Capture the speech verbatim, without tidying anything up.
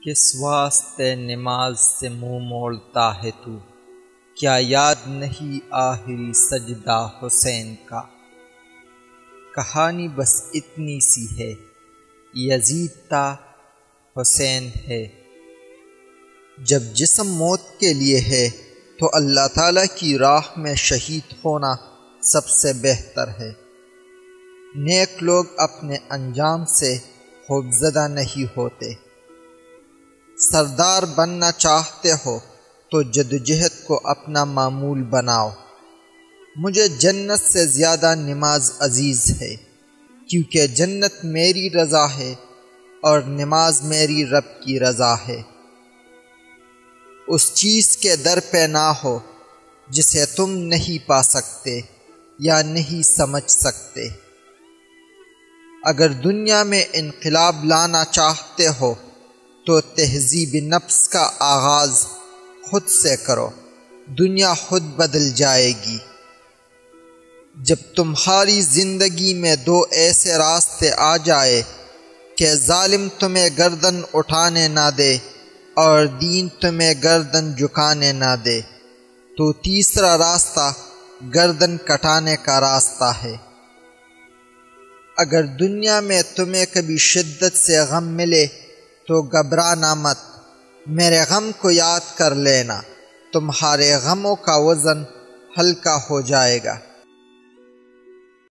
کس واسطے نماز سے منہ موڑتا ہے تو، کیا یاد نہیں آخری سجدہ حسین کا۔ کہانی بس اتنی سی ہے، یزید تا حسین ہے۔ جب جسم موت کے لیے ہے تو اللہ تعالیٰ کی راہ میں شہید ہونا سب سے بہتر ہے۔ نیک لوگ اپنے انجام سے خوفزدہ نہیں ہوتے۔ سردار بننا چاہتے ہو تو جدوجہد کو اپنا معمول بناؤ۔ مجھے جنت سے زیادہ نماز عزیز ہے، کیونکہ جنت میری رضا ہے اور نماز میری رب کی رضا ہے۔ اس چیز کے در پہ نہ ہو جسے تم نہیں پا سکتے یا نہیں سمجھ سکتے۔ اگر دنیا میں انقلاب لانا چاہتے ہو تو تہذیب نفس کا آغاز خود سے کرو، دنیا خود بدل جائے گی۔ جب تمہاری زندگی میں دو ایسے راستے آ جائے کہ ظالم تمہیں گردن اٹھانے نہ دے اور دین تمہیں گردن جھکانے نہ دے، تو تیسرا راستہ گردن کٹانے کا راستہ ہے۔ اگر دنیا میں تمہیں کبھی شدت سے غم ملے تو گھبرانا مت، میرے غم کو یاد کر لینا، تمہارے غموں کا وزن ہلکا ہو جائے گا۔